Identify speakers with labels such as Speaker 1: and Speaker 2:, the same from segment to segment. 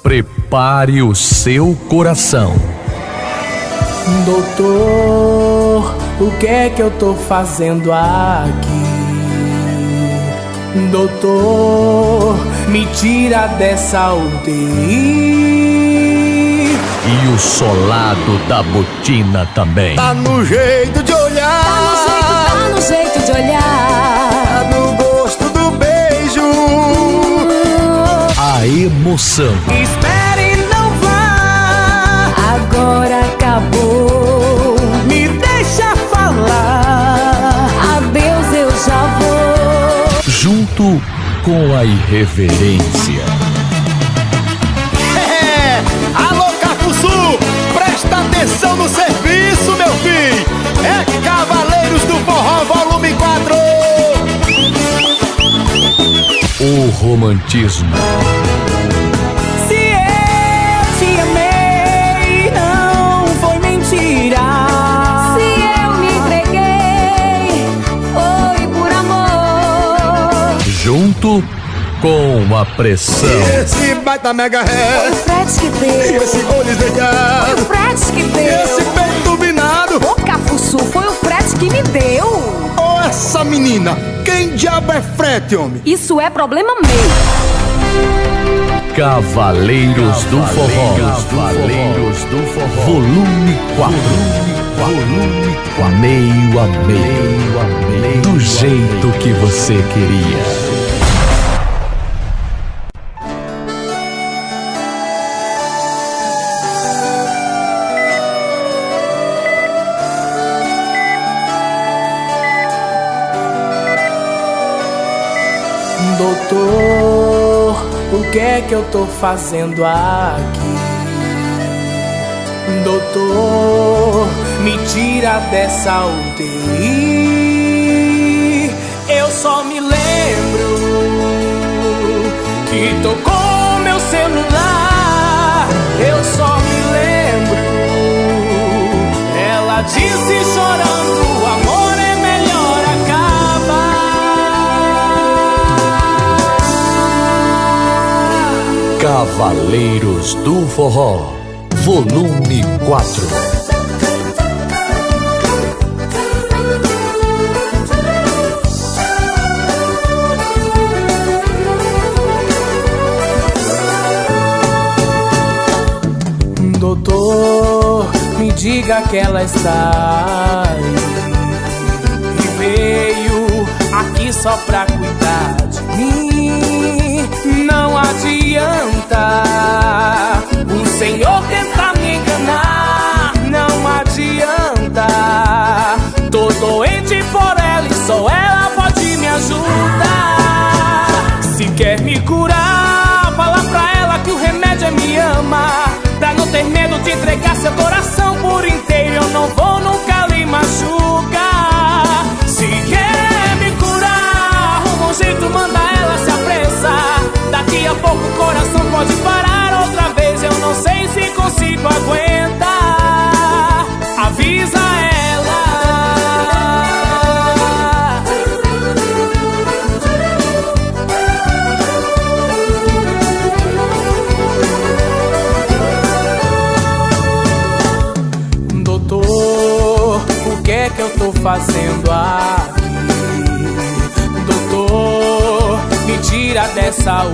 Speaker 1: Prepare o seu coração.
Speaker 2: Doutor, o que é que eu tô fazendo aqui? Doutor, me tira dessa UTI.
Speaker 1: E o solado da botina também.
Speaker 3: Tá no jeito de olhar.
Speaker 4: Tá no jeito de olhar.
Speaker 3: Tá no gosto do beijo.
Speaker 1: A emoção.
Speaker 2: Espere, não vá.
Speaker 4: Agora acabou.
Speaker 2: Me deixa falar.
Speaker 4: Adeus, eu já vou.
Speaker 1: Junto com a irreverência.
Speaker 3: Alô, Cafuçu, presta atenção no serviço, meu filho. É Cavaleiros do Forró, volume 4.
Speaker 1: O romantismo.
Speaker 2: Se eu te amei, não foi mentira.
Speaker 4: Se eu me entreguei, foi por amor.
Speaker 1: Junto com a pressão.
Speaker 3: Esse baita mega
Speaker 4: Foi
Speaker 3: ré.
Speaker 4: o Fred que deu.
Speaker 3: Esse olho esverdeado.
Speaker 4: Foi o Fred que deu.
Speaker 3: Esse peito turbinado.
Speaker 4: Ô, Cafuçu, foi o Fred que me deu.
Speaker 3: Ô, essa menina, quem diabo é frete, homem?
Speaker 4: Isso é problema meu.
Speaker 1: Cavaleiros do Forró. Cavaleiros do Forró. Volume 4. Volume 4. Meio a meio. Do jeito que você queria.
Speaker 2: Doutor, o que é que eu tô fazendo aqui? Doutor, me tira dessa UTI. Eu só me lembro que tocou meu celular. Eu só me lembro, ela disse chorando: o amor é melhor acabar.
Speaker 1: Cavaleiros do Forró. Volume 4.
Speaker 2: Doutor, me diga que ela está aí e veio aqui só pra cuidar de mim. Não adianta o senhor tentar me enganar. Não adianta. Tô doente por ela e só ela pode me ajudar. Se quer me curar, fala pra ela que o remédio é me amar. Pra não ter medo de entregar seu coração por inteiro, eu não vou nunca lhe machucar. Se quer me curar, arruma um jeito, manda ela se apressar. Daqui a pouco o coração pode parar outra vez. Eu não sei se consigo aguentar. Avisa ela. Doutor, o que é que eu tô fazendo aqui? Doutor, me tira dessa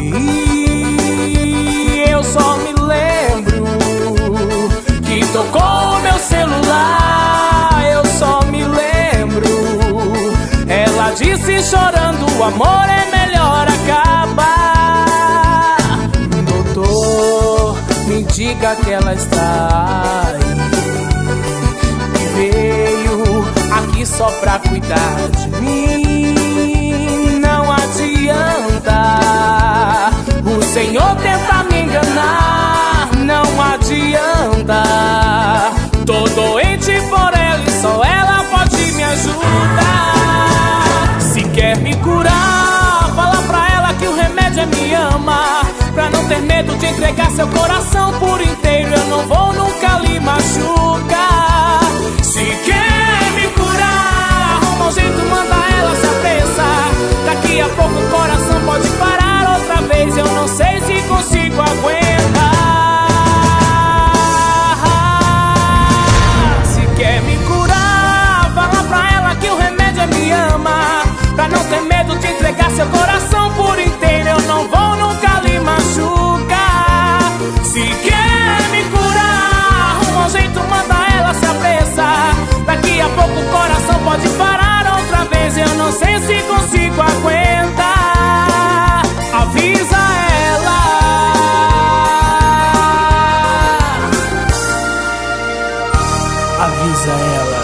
Speaker 2: UTI. Eu só me lembro que tocou meu celular. Eu só me lembro, ela disse chorando: o amor é melhor acabar. Doutor, me diga que ela está aí e veio aqui só pra cuidar de mim. Não adianta o senhor tentar me enganar. Não adianta. Tô doente por ela e só ela pode me ajudar. Se quer me curar, fala pra ela que o remédio é me amar. Pra não ter medo de entregar seu coração por inteiro, eu não vou nunca lhe machucar. Se quer me curar, arruma um jeito, manda ela se apressar. Daqui a pouco o coração pode parar outra vez. Eu não sei se consigo aguentar. avisa ela. Avisa ela.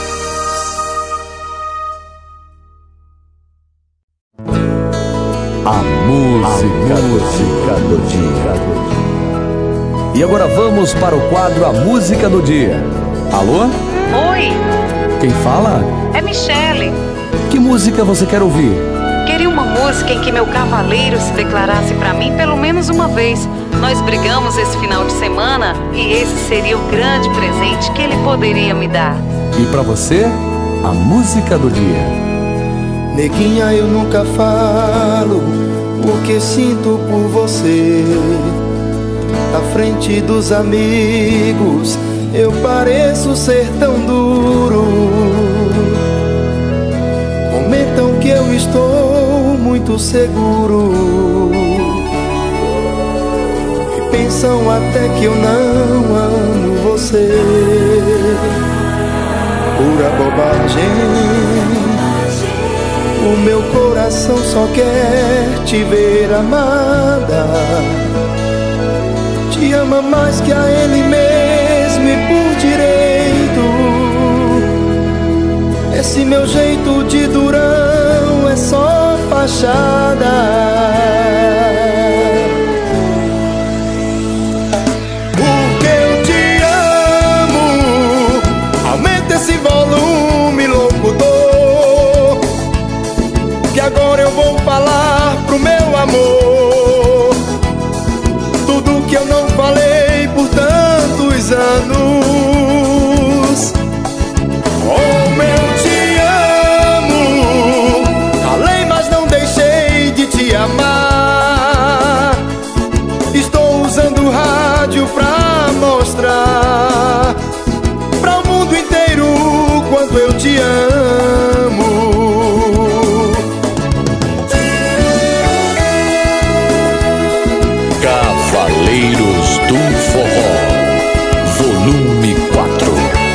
Speaker 1: A música do dia. E agora vamos para o quadro A Música do Dia. Alô?
Speaker 5: Oi,
Speaker 1: Quem fala?
Speaker 5: é Michele.
Speaker 1: Que música você quer ouvir?
Speaker 5: Queria uma música em que meu cavaleiro se declarasse pra mim pelo menos uma vez. Nós brigamos esse final de semana e esse seria o grande presente que ele poderia me dar.
Speaker 1: E pra você, a música do dia.
Speaker 6: Neguinha, eu nunca falo o que sinto por você. À frente dos amigos eu pareço ser tão duro. Comentam que eu estou muito seguro e pensam até que eu não amo você. Pura bobagem. O meu coração só quer te ver amada. Te ama mais que a ele mesmo e por direito. Esse meu jeito de durão é só fachada. Porque eu te amo. Aumenta esse volume, locutor, que agora eu vou falar pro meu amor tudo que eu não falei por tantos anos. Como eu te amo, calei, mas não deixei de te amar. Estou usando o rádio pra mostrar pra o mundo inteiro quanto eu te amo.
Speaker 1: Cavaleiros do Forró, volume 4.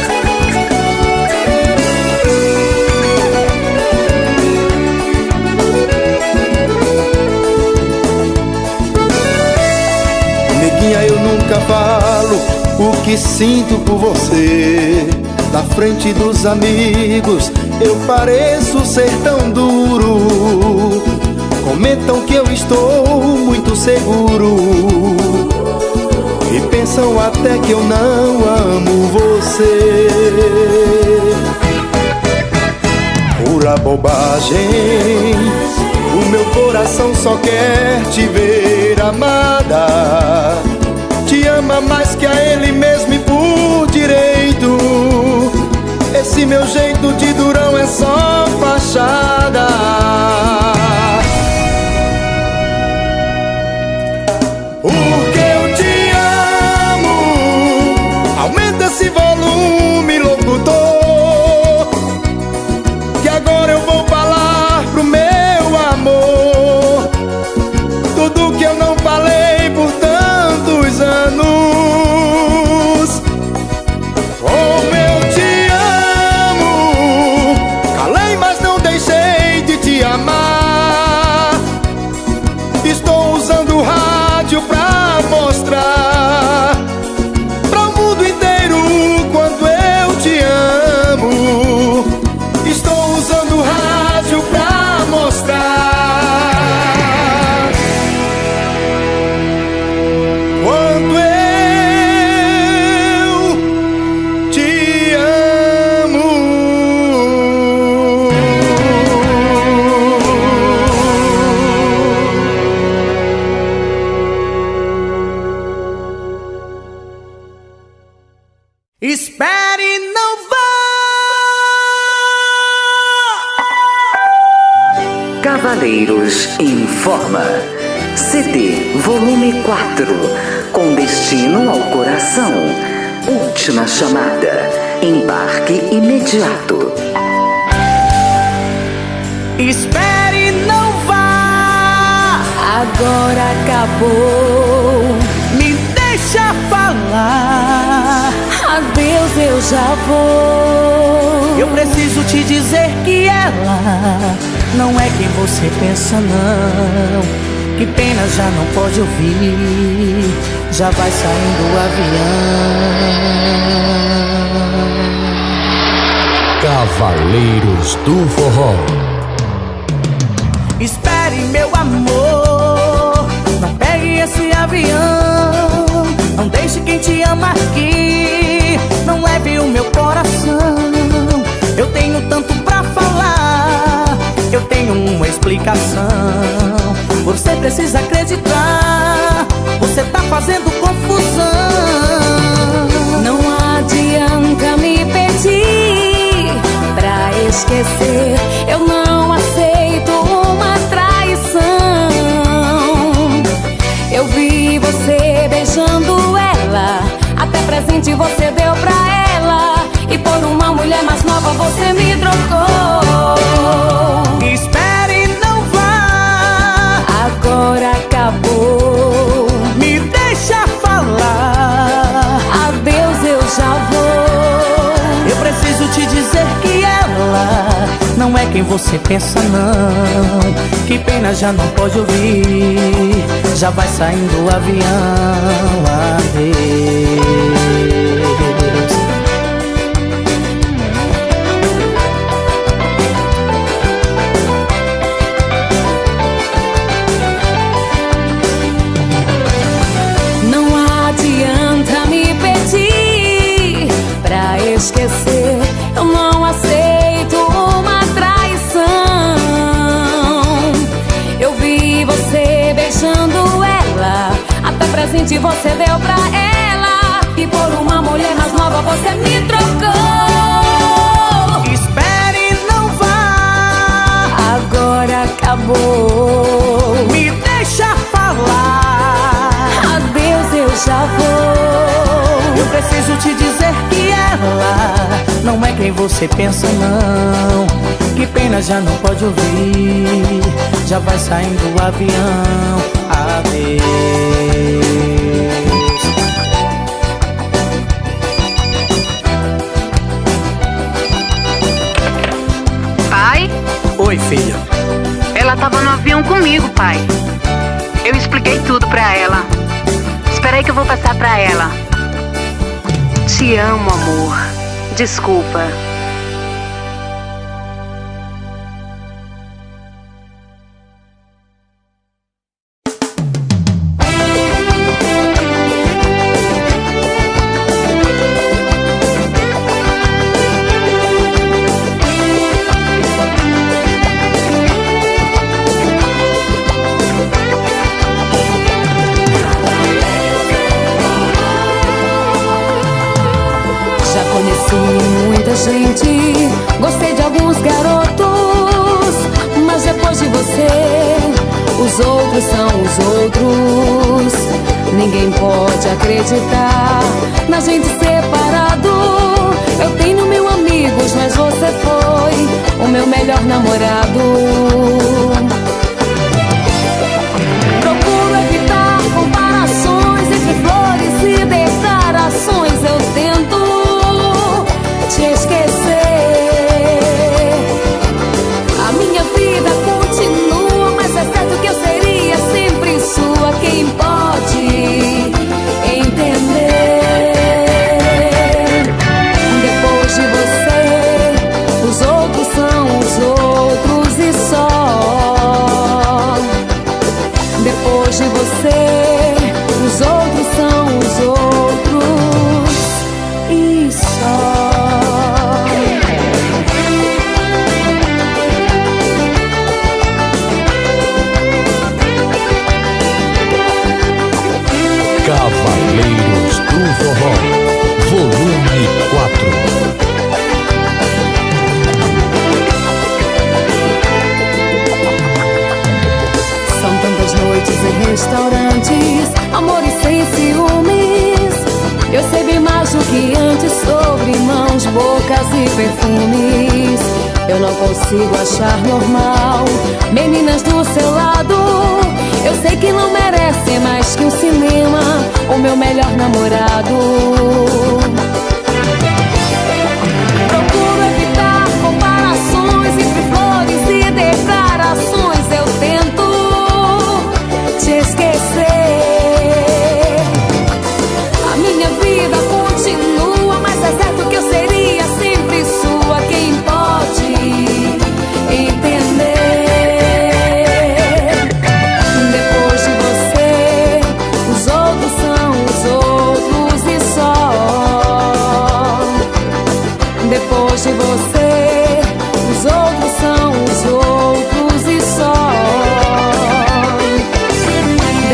Speaker 6: Neguinha, eu nunca falo o que sinto por você. Na frente dos amigos eu pareço ser tão duro. Comentam que eu estou muito seguro e pensam até que eu não amo você. Pura bobagem. O meu coração só quer te ver amada. Te ama mais que a ele mesmo e por direito. Esse meu jeito de durão é só fachada. Porque eu te amo. Aumenta esse volume, locutor, que agora eu vou falar pro meu amor tudo que eu não falei por tantos anos. Como eu te amo, calei, mas não deixei de te amar. Estou usando o rádio pra mostrar pra o mundo inteiro quanto eu te amo. Estou usando o rádio pra mostrar quanto eu te amo.
Speaker 2: Espere, não vá.
Speaker 5: Cavaleiros informa. CD volume 4, com destino ao coração. Última chamada. Embarque imediato.
Speaker 2: Espere, não vá. Agora acabou. Me deixa falar.
Speaker 4: Adeus, eu já vou.
Speaker 2: Eu preciso te dizer que ela não é quem você pensa, não. Que pena pena já não pode ouvir, já vai saindo o avião.
Speaker 1: Cavaleiros do Forró.
Speaker 2: Espere, meu amor, não pegue esse avião. Não deixe quem te ama aqui, não leve o meu coração. Eu tenho tanto pra falar, eu tenho uma explicação. Você precisa acreditar, você tá fazendo confusão.
Speaker 4: Não adianta me pedir pra esquecer, eu não aceito uma traição. Eu vi você beijando ela, até presente você deu pra ela, e por uma mulher mais nova você me trocou.
Speaker 2: Espere, não vá,
Speaker 4: Agora acabou,
Speaker 2: me deixa falar.
Speaker 4: adeus, eu já vou.
Speaker 2: Eu preciso te dizer que ela não é quem você pensa, não. Que pena, já não pode ouvir, já vai saindo o avião. Adeus.
Speaker 4: Não adianta me pedir pra esquecer, eu não aceito uma traição. Eu vi você beijando ela, até presente você deu pra ela, e por uma mulher mais nova você me trocou.
Speaker 2: Espere, não vá,
Speaker 4: Agora acabou,
Speaker 2: me deixa falar.
Speaker 4: adeus, eu já vou.
Speaker 2: Eu preciso te dizer que ela não é quem você pensa, não. Que pena, já não pode ouvir, já vai saindo o avião. Adeus.
Speaker 5: Pai,
Speaker 2: Oi, filha.
Speaker 5: ela tava no avião comigo, pai. Eu expliquei tudo pra ela. Espera aí que eu vou passar pra ela. Te amo, amor. Desculpa.
Speaker 4: Já conheci muita gente, gostei de alguns garotos, mas depois de você, os outros são os outros. Ninguém pode acreditar na gente separado. Eu tenho mil amigos, mas você foi o meu melhor namorado. Procuro evitar comparações entre flores e declarações. Eu tento te esquecer. A minha vida continua, mas é certo que eu seria sempre sua. Quem pode entender? Depois de você, os outros são os outros e só. Depois de você, os outros são os outros e só.
Speaker 1: Cavaleiros do Forró, volume 4.
Speaker 4: São tantas noites em restaurantes, amores sem ciúmes. Eu sei bem mais do que antes sobre mãos, bocas e perfumes. Eu não consigo achar normal meninas do seu lado. Eu sei que não merecem mais que um cinema, o meu melhor namorado. Procuro evitar comparações entre flores e declarações. Eu tento te esquecer.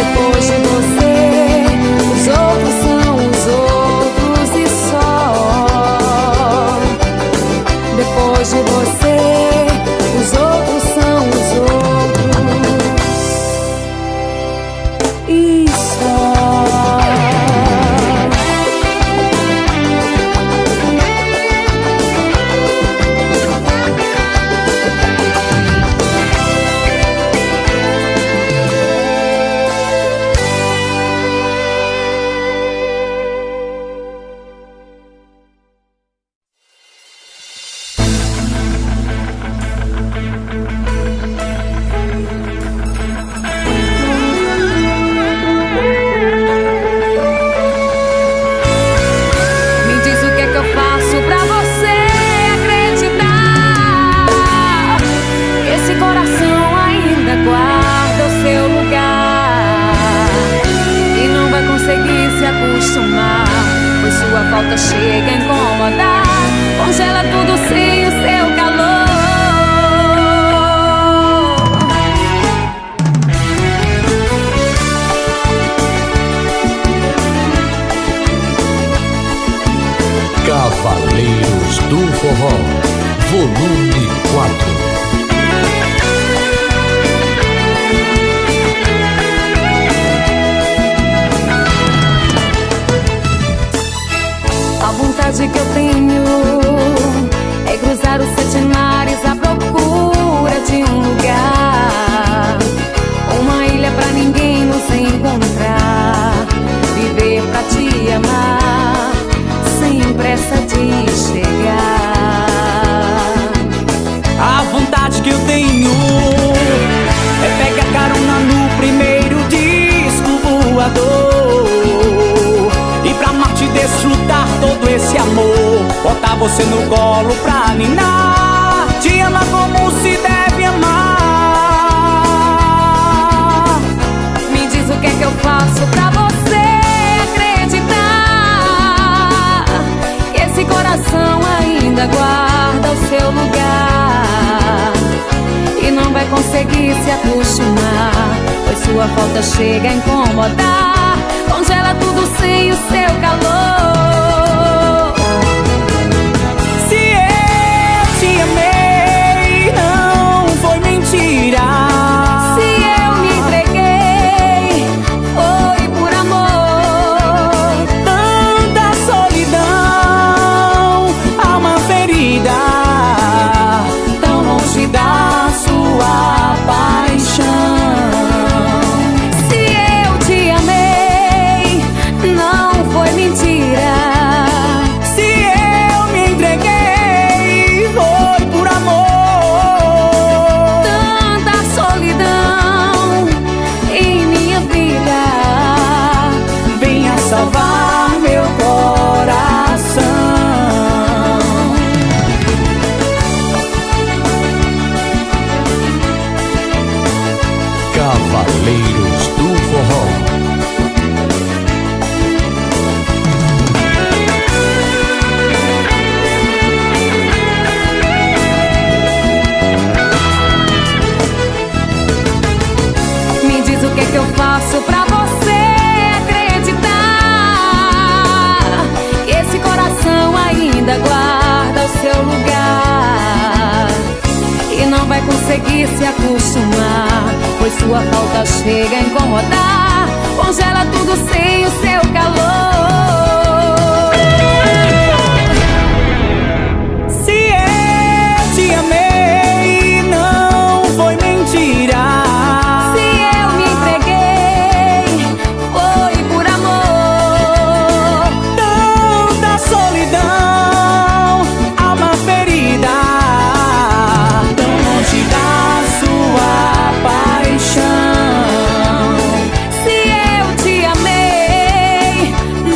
Speaker 4: Depois de você, os outros são os outros e só. Depois de você, os outros são os outros e só. Sua falta chega a incomodar, congela tudo sem o seu calor.
Speaker 1: Cavaleiros do Forró, volume 4.
Speaker 4: A vontade que eu tenho é cruzar os 7 mares à procura de um lugar, uma ilha pra ninguém nos encontrar, viver pra te amar sem pressa de chegar.
Speaker 2: A vontade que eu tenho é pegar carona no primeiro disco voador e pra Marte desfrutar todo esse amor, botar você no colo pra ninar, te amar como se deve amar.
Speaker 4: Me diz o que é que eu faço pra você acreditar que esse coração ainda guarda o seu lugar e não vai conseguir se acostumar, pois sua falta chega a incomodar, congela tudo sem o seu calor.
Speaker 2: Se eu te amei, não foi mentira.
Speaker 4: Se eu me entreguei, foi por amor.
Speaker 2: Tanta solidão, alma ferida, tão longe da sua paixão.
Speaker 4: Se eu te amei, não foi mentira.
Speaker 2: Se eu me entreguei, foi por amor.
Speaker 4: Tanta solidão em minha vida,
Speaker 2: Venha salvar meu coração.
Speaker 1: Cavaleiros do Forró.
Speaker 4: me diz o que é que eu faço pra você acreditar que esse coração ainda guarda o seu lugar e não vai conseguir se acostumar, pois sua falta chega a incomodar, congela tudo sem o seu calor.
Speaker 2: Se eu te amei, não foi mentira.
Speaker 4: Se eu me entreguei, foi por amor.
Speaker 2: Tanta solidão, alma ferida, tão longe da sua paixão.
Speaker 4: Se eu te amei,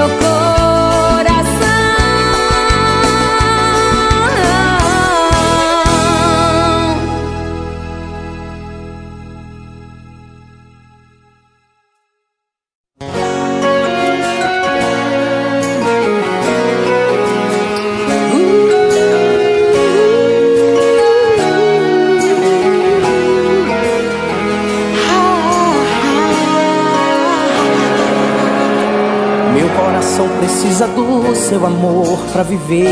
Speaker 2: Precisa do seu amor pra viver.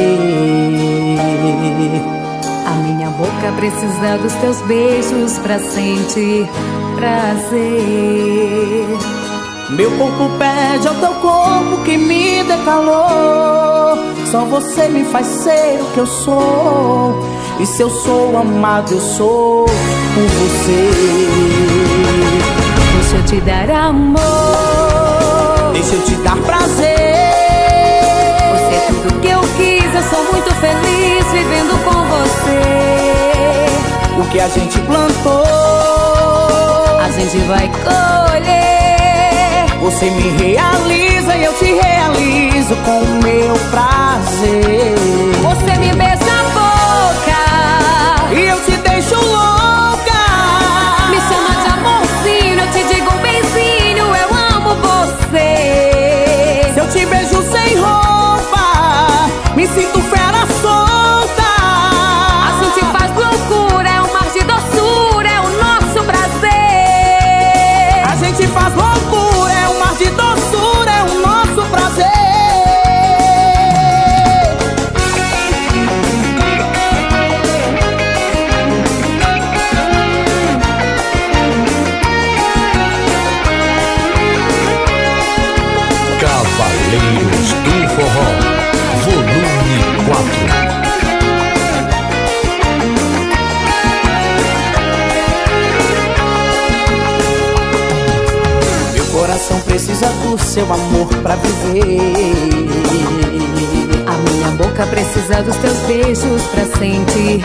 Speaker 4: A minha boca precisa dos teus beijos pra sentir prazer.
Speaker 2: Meu corpo pede ao teu corpo que me dê calor. Só você me faz ser o que eu sou. E se eu sou amado, eu sou por você.
Speaker 4: Deixa eu te dar amor,
Speaker 2: deixa eu te dar prazer.
Speaker 4: Você é tudo que eu quis, eu sou muito feliz vivendo com você.
Speaker 2: O que a gente plantou,
Speaker 4: a gente vai colher.
Speaker 2: Você me realiza e eu te realizo com o meu prazer.
Speaker 4: Você me beija a boca
Speaker 2: e eu te deixo louca.
Speaker 4: Me chama de amorzinho, eu te digo benzinho, eu amo você.
Speaker 2: Se eu te beijo sem roupa, me sinto fera solta.
Speaker 4: A gente faz loucura, é um mar de doçura, é o nosso prazer.
Speaker 2: A gente faz loucura, é um mar de doçura, é o nosso prazer.
Speaker 1: Cavaleiros do Forró, volume 4.
Speaker 2: Meu coração precisa do seu amor pra viver.
Speaker 4: A minha boca precisa dos teus beijos pra sentir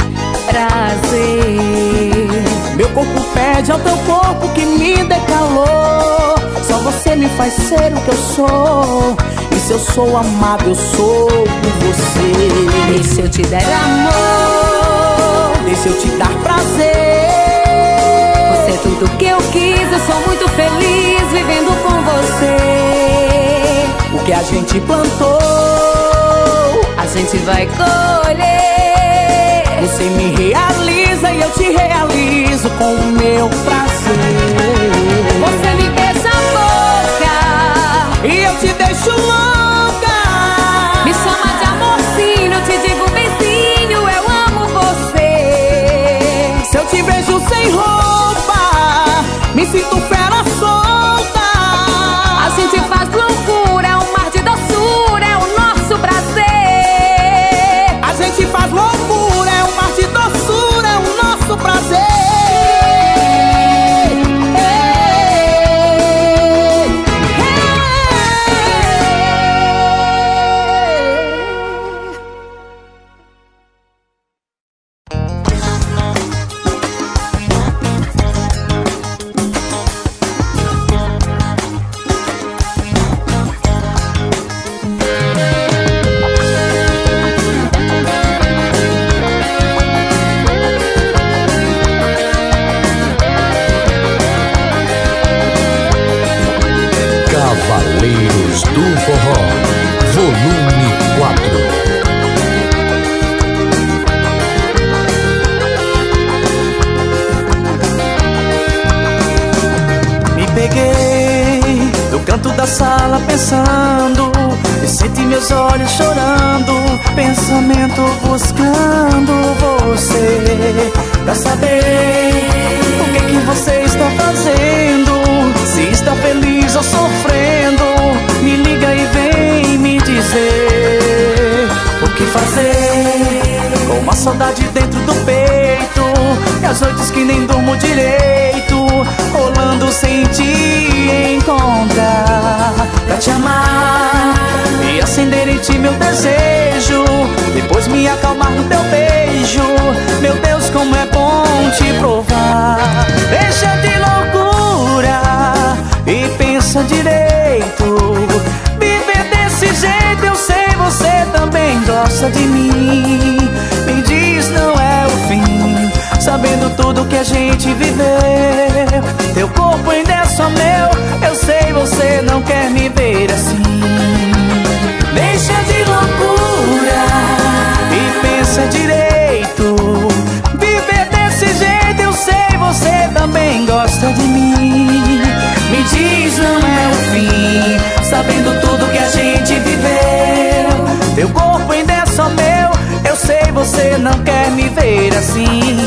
Speaker 4: prazer.
Speaker 2: Meu corpo pede ao teu corpo que me dê calor. Só você me faz ser o que eu sou. E se eu sou amado, eu sou por você.
Speaker 4: Deixa eu te dar amor,
Speaker 2: deixa eu te dar prazer.
Speaker 4: Você é tudo que eu quis, eu sou muito feliz vivendo com você.
Speaker 2: O que a gente plantou,
Speaker 4: a gente vai colher.
Speaker 2: Você me realiza e eu te realizo com o meu prazer.
Speaker 4: Você me beija a boca
Speaker 2: e eu te deixo louca.
Speaker 4: Me chama de amorzinho, eu te digo benzinho, eu amo você.
Speaker 2: Se eu te beijo sem roupa, me sinto fera solta.
Speaker 4: A gente faz loucura, é um mar de doçura, é o nosso prazer.
Speaker 2: A gente faz loucura, é um mar de doçura, é o nosso prazer.
Speaker 1: Cavaleiros do Forró, volume 4.
Speaker 2: Me peguei no canto da sala pensando, e senti meus olhos chorando, pensamento buscando você, pra saber o que você está fazendo, se está feliz ou sofrendo. Me liga e vem me dizer o que fazer com uma saudade dentro do peito, e as noites que nem durmo direito, rolando sem te encontrar, pra te amar e acender em ti meu desejo, depois me acalmar no teu beijo. Meu Deus, como é bom te provar. Deixa de loucura e pensa direito, viver desse
Speaker 7: gosta de mim. Me diz, não é o fim, sabendo tudo que a gente viveu. Teu corpo ainda é só meu, eu sei, você não quer me ver assim. Deixa de loucura e pensa direito. Viver desse jeito, eu sei, você também gosta de mim. Me diz, não é o fim, sabendo tudo que a gente viveu. Teu corpo ainda é só meu, eu sei, você não quer me ver assim.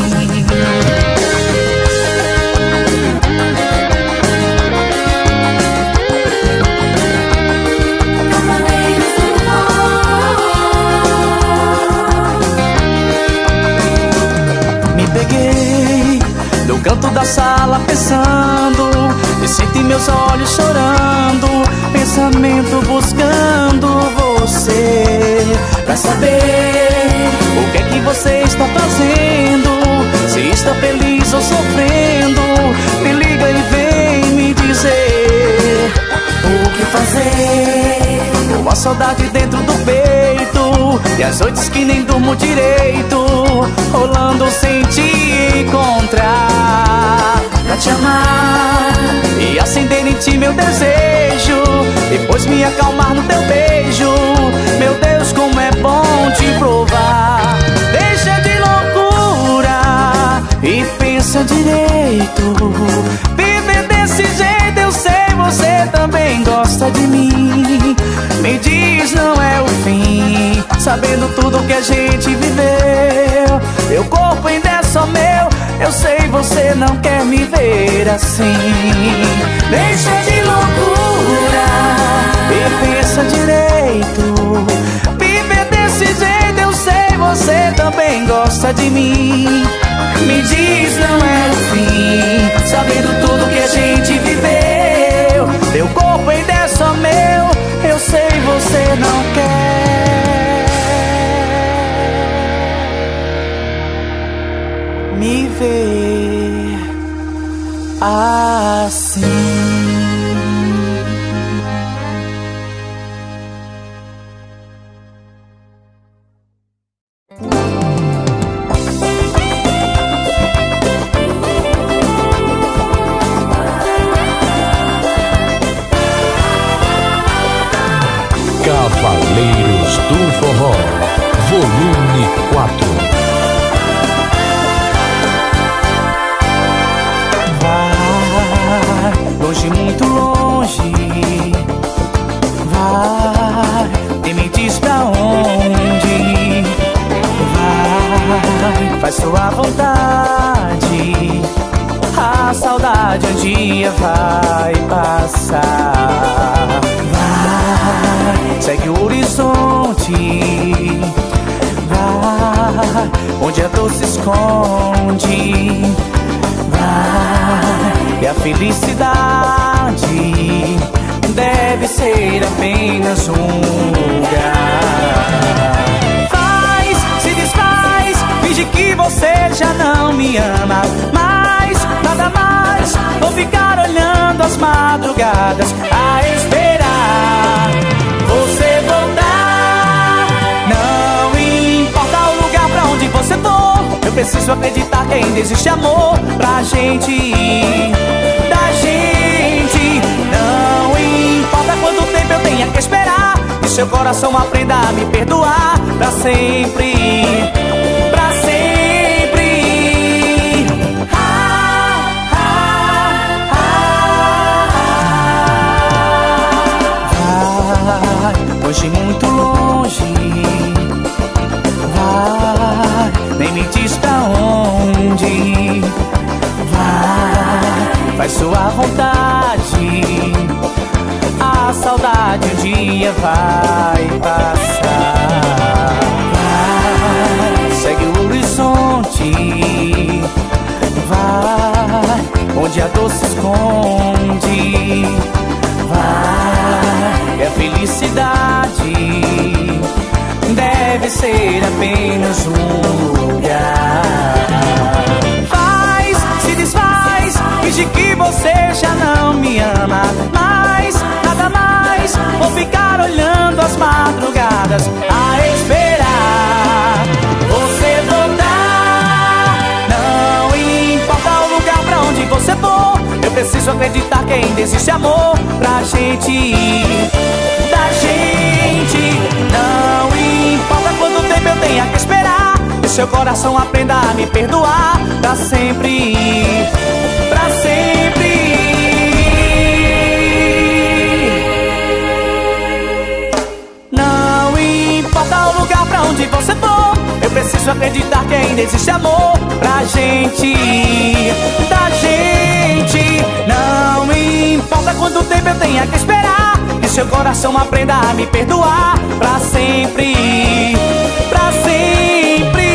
Speaker 7: Peguei no canto da sala pensando, e senti meus olhos chorando, pensamento buscando você, pra saber o que é que você está fazendo, se está feliz ou sofrendo. Me liga e vem me dizer o que fazer, com a saudade dentro do peito, e as noites que nem durmo direito, rolando sem te encontrar, pra te amar e acender em ti meu desejo, depois me acalmar no teu beijo. Meu Deus, como é bom te provar. Deixa de loucura e pensa direito. Viver desse jeito, eu sei, você também gosta de mim. Me diz, não é o fim, sabendo tudo que a gente viveu. Teu corpo ainda é só meu, eu sei, você não quer me ver assim. Deixa de loucura e pensa direito. Viver desse jeito, eu sei, você também gosta de mim. Me diz, não é o fim, sabendo tudo que a gente viveu. Teu corpo ainda é só meu, eu sei, você não quer me ver assim.
Speaker 1: Cavaleiros do Forró, volume 4.
Speaker 7: Vai longe, muito longe, vai e me diz pra onde. Vai, faz sua vontade, a saudade um dia vai passar. Vai, segue o horizonte, vai onde a dor se esconde. Vai, e a felicidade deve ser apenas um lugar. Faz, se desfaz, finge que você já não me ama mais, nada mais. Vou ficar olhando as madrugadas a esperar você voltar. Não importa o lugar pra onde você for, eu preciso acreditar que ainda existe amor pra gente, da gente. Não importa quanto tempo eu tenha que esperar, que seu coração aprenda a me perdoar pra sempre, pra sempre. Vai longe, muito longe, vai, nem me diz pra onde. Vai, faz sua vontade, a saudade um dia vai passar. Vai, segue o horizonte, vai onde a dor se esconde. Vai, e a felicidade deve ser apenas um lugar. Faz, se desfaz, finge que você já não me ama mais, nada mais. Vou ficar olhando as madrugadas a esperar preciso acreditar que ainda existe amor pra gente. Da gente. Não importa quanto tempo eu tenha que esperar, que seu coração aprenda a me perdoar pra sempre. Pra sempre. Não importa o lugar pra onde você for, eu preciso acreditar que ainda existe amor pra gente. Da gente. Não importa quanto tempo eu tenha que esperar, que seu coração aprenda a me perdoar pra sempre. Pra sempre.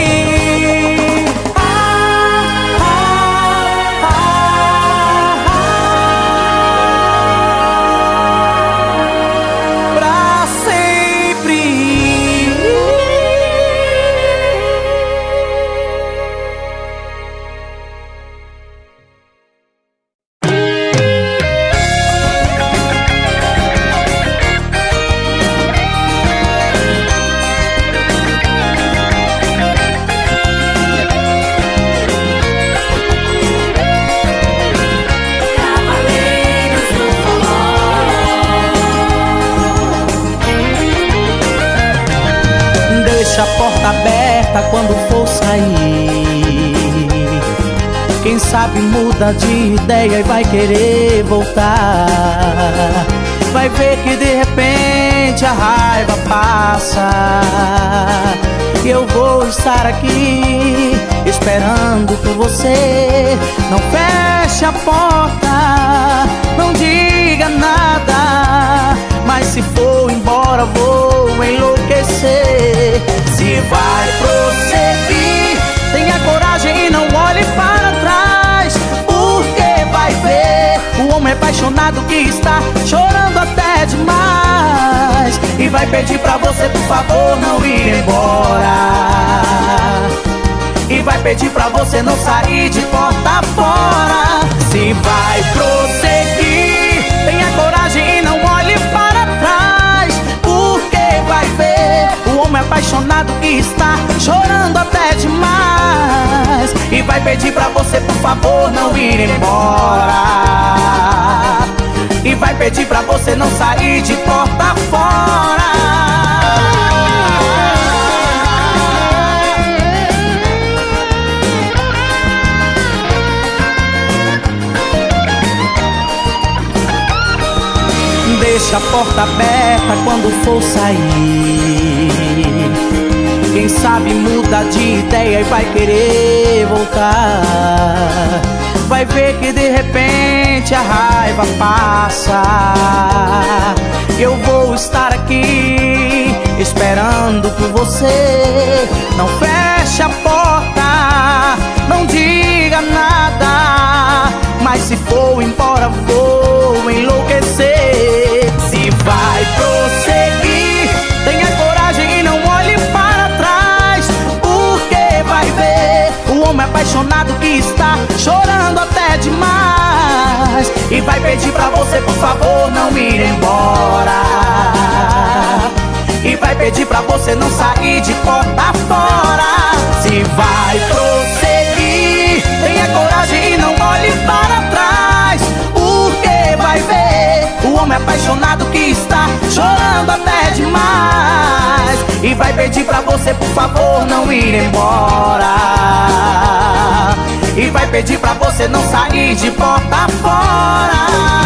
Speaker 7: Deixa a porta aberta quando for sair. Quem sabe muda de ideia e vai querer voltar. Vai ver que de repente a raiva passa. E eu vou estar aqui esperando por você. Não feche a porta, não diga nada, mas se for embora vou enlouquecer. Se vai prosseguir, tenha coragem e não olhe para trás, porque vai ver o homem apaixonado que está chorando até demais. E vai pedir pra você, por favor, não ir embora. E vai pedir pra você não sair de porta fora. Se vai prosseguir, tenha coragem e não olhe para trás, porque vai ver o homem apaixonado que está chorando até demais. E vai pedir pra você, por favor, não ir embora. E vai pedir pra você não sair de porta fora. Deixa a porta aberta quando for sair. Quem sabe muda de ideia e vai querer voltar. Vai ver que de repente a raiva passa. Eu vou estar aqui esperando por você. Não feche a porta, não diga nada, mas se for embora vou enlouquecer. Se vai prosseguir, tenha coragem e não olhe para trás, porque vai ver o homem apaixonado que está chorando até demais. E vai pedir pra você, por favor, não ir embora. E vai pedir pra você não sair de porta fora. Se vai prosseguir, tenha coragem e não olhe para trás, porque vai ver o homem apaixonado que está chorando até demais. E vai pedir pra você, por favor, não ir embora. E vai pedir pra você não sair de porta fora.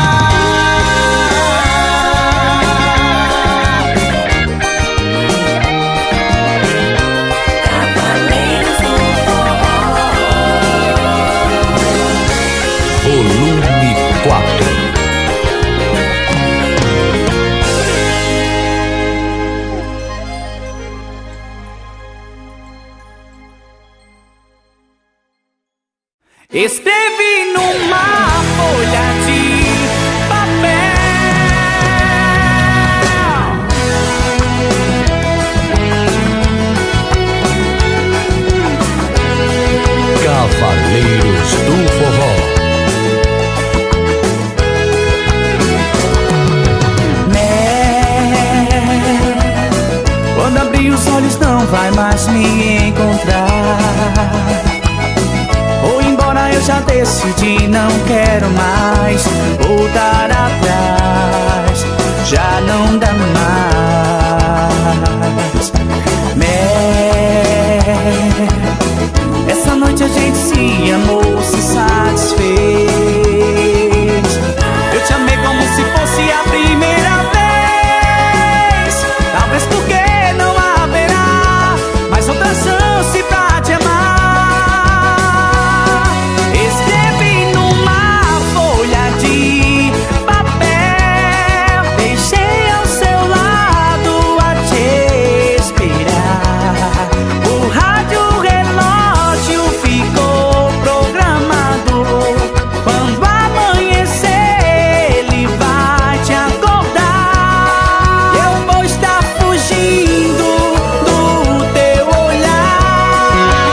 Speaker 1: Volume 4.
Speaker 7: Escrevi numa folha de papel.
Speaker 1: Cavaleiros do Forró.
Speaker 7: Quando abrir os olhos não vai mais me encontrar. Ou embora eu já decidi, não quero mais voltar atrás, já não dá mais. Essa noite a gente se amou, se satisfez. Eu te amei como se fosse a primeira vez. Talvez porque não haverá mais outra chance pra te amar. Escrevi numa folha de papel, deixei ao seu lado a te esperar. O rádio relógio ficou programado. Quando amanhecer ele vai te acordar. Eu vou estar fugindo do teu olhar.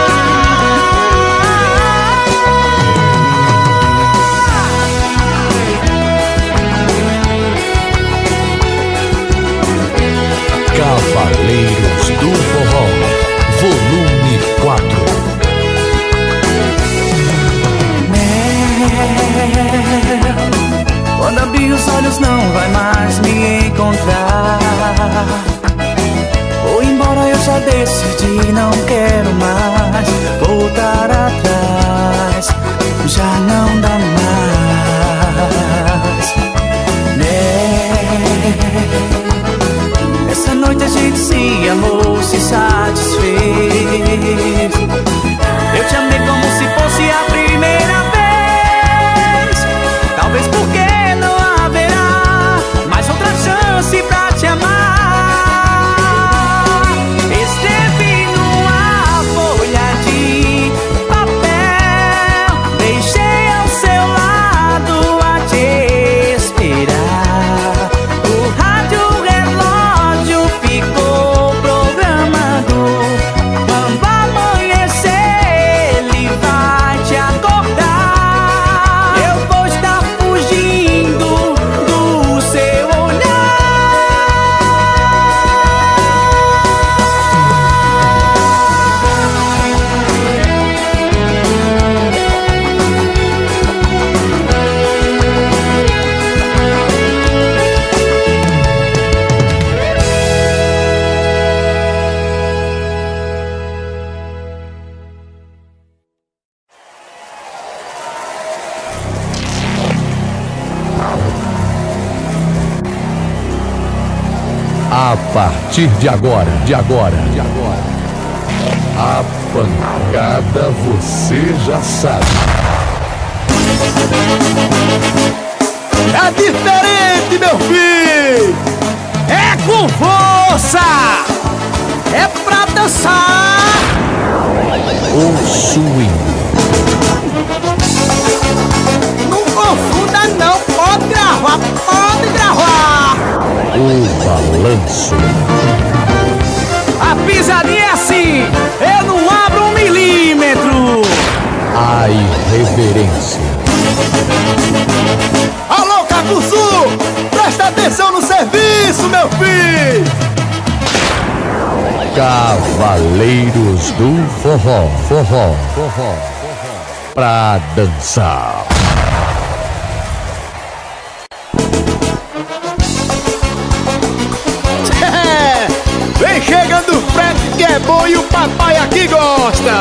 Speaker 1: Cavaleiros do Forró, volume 4.
Speaker 7: Quando abrir os olhos não vai mais me encontrar. Vou embora, eu já decidi, não quero mais voltar atrás, já não dá mais. Essa noite a gente se amou, se satisfez. Eu te amei como se fosse a primeira vez. Talvez porque não haverá mais outra chance pra te amar. Escrevi numa folha de papel, deixei ao seu lado a te esperar. O rádio relógio ficou programado. Quando amanhecer ele vai te acordar. Eu vou estar fugindo do seu olhar.
Speaker 1: A partir de agora, a pancada você já sabe.
Speaker 3: É diferente, meu filho! É com força! É pra dançar!
Speaker 1: O swing,
Speaker 3: Não confunda não, pode gravar, pode gravar!
Speaker 1: o balanço,
Speaker 2: A pisadinha é assim, eu não abro 1 milímetro.
Speaker 1: a irreverência,
Speaker 3: Alô, Capuçu! Presta atenção no serviço, meu filho!
Speaker 1: Cavaleiros do Forró, pra dançar.
Speaker 3: Vem chegando o Fred que é bom e o papai aqui gosta!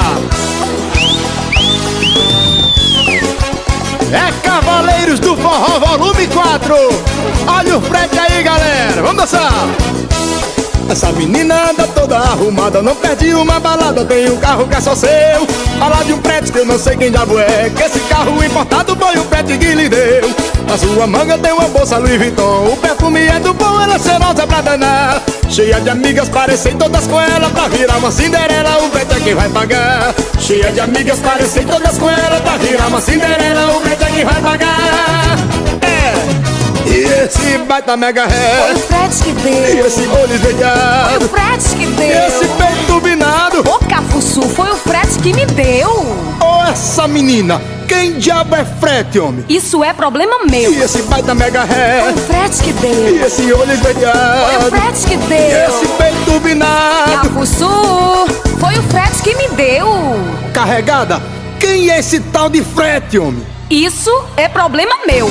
Speaker 3: É Cavaleiros do Forró volume 4. Olha o Fred aí, galera, vamos dançar! Essa menina anda toda arrumada, não perde uma balada, tem um carro que é só seu. Fala de um prédio que eu não sei quem diabo é, que esse carro importado foi o prédio que lhe deu. Na sua manga tem uma bolsa Louis Vuitton, o perfume é do bom, ela é cheirosa pra danar. Cheia de amigas, parecem todas com ela, pra virar uma Cinderela, o prédio é quem vai pagar. Cheia de amigas, parecem todas com ela, pra virar uma Cinderela, o prédio é quem vai pagar. E esse baita mega ré,
Speaker 4: Foi o Fred que
Speaker 3: e
Speaker 4: deu.
Speaker 3: esse olho
Speaker 4: Foi
Speaker 3: esverdeado,
Speaker 4: o Fred que
Speaker 3: e
Speaker 4: deu.
Speaker 3: esse peito turbinado.
Speaker 4: Ô, Cafuçu, foi o Fred que me deu.
Speaker 3: Ô, essa menina, quem diabo é frete, homem?
Speaker 4: Isso é problema meu.
Speaker 3: E esse baita mega ré,
Speaker 4: Foi o Fred que
Speaker 3: e
Speaker 4: deu.
Speaker 3: esse olho
Speaker 4: Foi o
Speaker 3: esverdeado,
Speaker 4: Fred que
Speaker 3: e
Speaker 4: deu.
Speaker 3: esse peito turbinado.
Speaker 4: Cafuçu, foi o Fred que me deu.
Speaker 3: Carregada, Quem é esse tal de frete, homem?
Speaker 4: Isso é problema meu.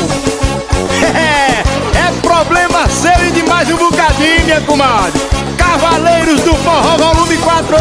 Speaker 3: É problema seu e de mais um bocadinho, minha comadre. Cavaleiros do Forró, volume 4.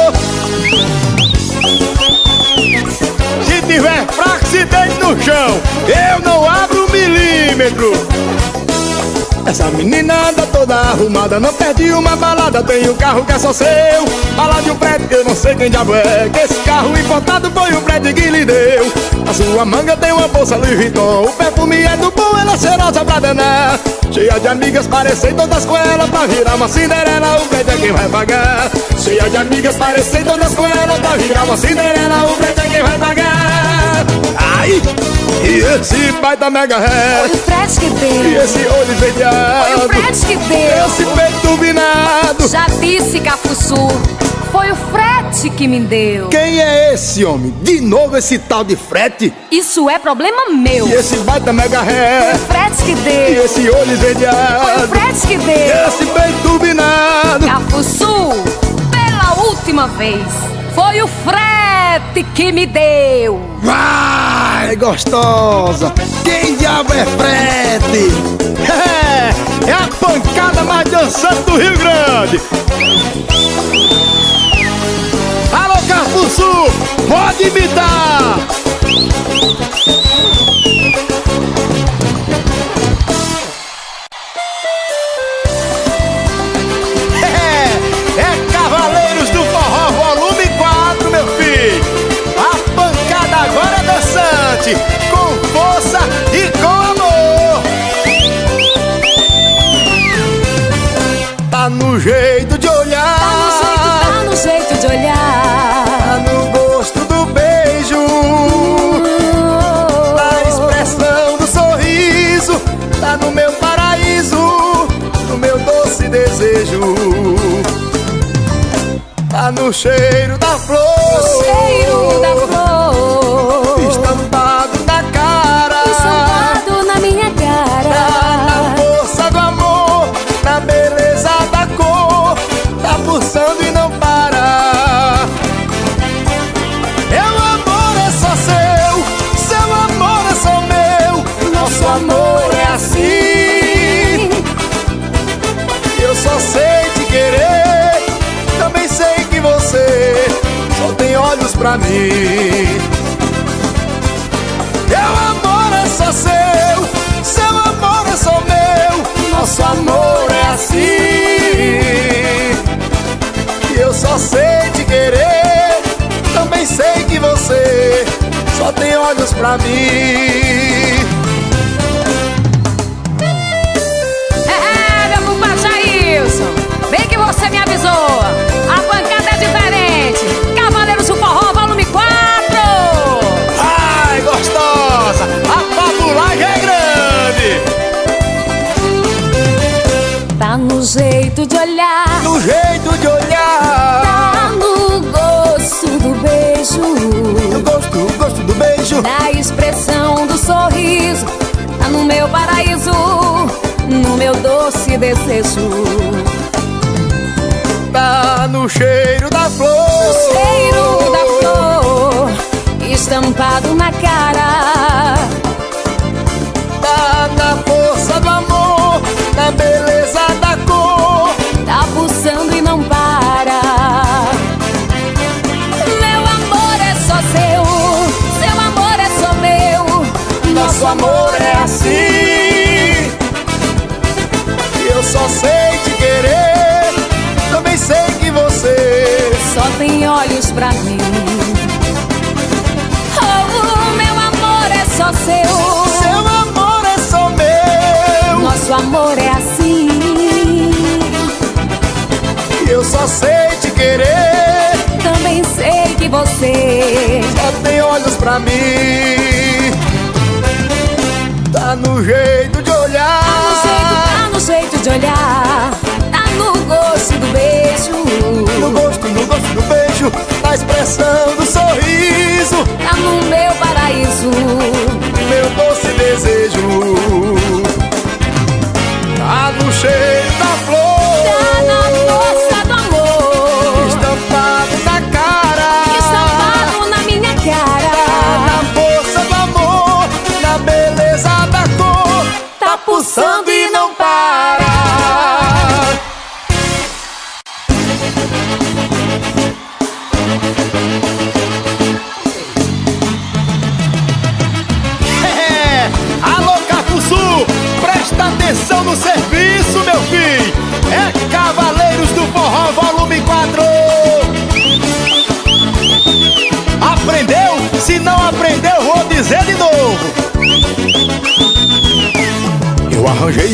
Speaker 3: Se tiver fraco, se deite no chão. Eu não abro um milímetro. Essa menina anda toda arrumada, não perde uma balada. Tem um carro que é só seu, fala de um prédio que eu não sei quem diabo é. Que esse carro importado foi um prédio que lhe deu. A sua manga tem uma bolsa Louis Vuitton. O perfume é do bom, ela é cheirosa pra danar. Cheia de amigas, parecem todas com ela. Pra virar uma Cinderela, o prédio é quem vai pagar. Cheia de amigas, parecem todas com ela. Pra virar uma Cinderela, o prédio é quem vai pagar. Ai! E esse baita mega ré.
Speaker 4: Foi o Fred que deu.
Speaker 3: E esse olho esverdeado.
Speaker 4: Foi o Fred que deu.
Speaker 3: Esse peito turbinado.
Speaker 4: Já disse, Cafuçu, foi o frete que me deu.
Speaker 3: Quem é esse homem? De novo esse tal de frete?
Speaker 4: Isso é problema meu.
Speaker 3: E esse baita mega ré.
Speaker 4: Foi o frete que
Speaker 3: E
Speaker 4: deu.
Speaker 3: esse olho esverdeado.
Speaker 4: Foi o frete que
Speaker 3: E
Speaker 4: deu.
Speaker 3: esse peito turbinado.
Speaker 4: Cafuçu, pela última vez, foi o frete que me deu.
Speaker 3: Vai, gostosa! Quem diabo é frete? É a pancada mais dançante do Rio Grande! Alô, Cafuçu, pode imitar! É Cavaleiros do Forró, volume 4, meu filho! A pancada agora é dançante, com força e com amor! Tá no jeito de olhar,
Speaker 4: Tá no jeito de olhar.
Speaker 3: tá no gosto do beijo, na expressão do sorriso, tá no meu paraíso, no meu doce desejo. Tá no cheiro da flor,
Speaker 4: O cheiro da flor,
Speaker 3: estampado na cara,
Speaker 4: estampado na minha
Speaker 3: na
Speaker 4: cara.
Speaker 3: força do amor, na beleza da cor, tá pulsando e não para. Meu amor é só seu amor é só meu. Nosso amor é assim. Eu só sei te querer, também sei que você só tem olhos pra mim. Meu amor é só seu amor é só meu. Nosso amor é assim. E eu só sei te querer, também sei que você só tem olhos pra mim.
Speaker 4: Meu compadre Jailson, bem que você me avisou. A pancada é diferente. Cavaleiros do Forró, volume 4.
Speaker 3: Ai, gostosa! A fabulagem é grande!
Speaker 4: Tá no jeito de olhar,
Speaker 3: No jeito de olhar,
Speaker 4: tá no gosto do beijo,
Speaker 3: no gosto do beijo.
Speaker 4: na expressão do sorriso, tá no meu paraíso, no meu doce desejo.
Speaker 3: Tá no cheiro da flor,
Speaker 4: O cheiro da flor, estampado na cara.
Speaker 3: tá na força do amor, na beleza da cor.
Speaker 4: Tá pulsando e não para. Meu amor é só seu amor é só meu.
Speaker 3: Nosso amor é assim. Eu só sei te querer, também sei que você
Speaker 4: Só tem olhos pra mim. Oh, meu amor é só
Speaker 3: seu amor é só meu.
Speaker 4: Nosso amor é assim.
Speaker 3: Eu só sei te querer,
Speaker 4: Também sei que você
Speaker 3: só tem olhos pra mim. Tá no jeito de olhar,
Speaker 4: tá no jeito de olhar, tá no gosto do beijo,
Speaker 3: no gosto do beijo, na expressão do sorriso,
Speaker 4: tá no meu paraíso,
Speaker 3: meu doce desejo. Tá no cheiro da flor,
Speaker 4: tá na força do amor,
Speaker 3: estampado na cara,
Speaker 4: estampado na minha cara.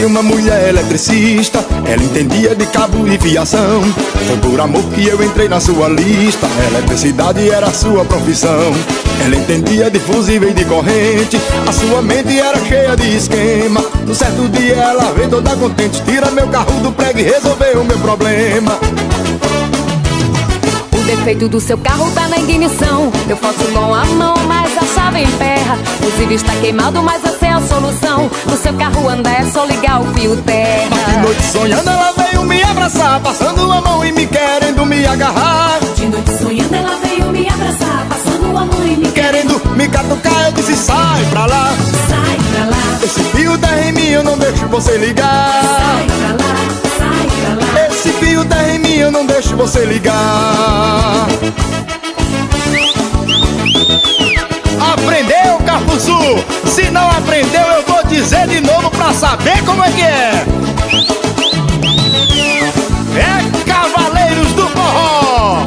Speaker 6: arranjei uma mulher eletricista, ela entendia de cabo e fiação. Foi por amor que eu entrei na sua lista, eletricidade era a sua profissão. Ela entendia de fusível e de corrente, a sua mente era cheia de esquema. No certo dia ela veio toda contente, tira meu carro do prego e resolveu o meu problema.
Speaker 4: O defeito do seu carro tá na ignição. Eu faço com a mão, mas a chave emperra. O fusível está queimado, mas essa é a solução. No seu carro andar é só ligar o fio terra.
Speaker 6: De noite sonhando ela veio me abraçar, passando a mão e me querendo me agarrar.
Speaker 4: De noite sonhando ela veio me abraçar, passando a mão e me
Speaker 6: querendo me catucar. Eu disse sai pra lá,
Speaker 4: sai pra lá.
Speaker 6: Esse fio terra em mim eu não deixo você ligar.
Speaker 4: Sai pra lá, sai pra lá.
Speaker 6: Esse fio terra em mim eu não deixo você ligar. Aprendeu, Cafuçu? Se não aprendeu eu vou dizer de novo pra saber como é que é. É Cavaleiros do Forró.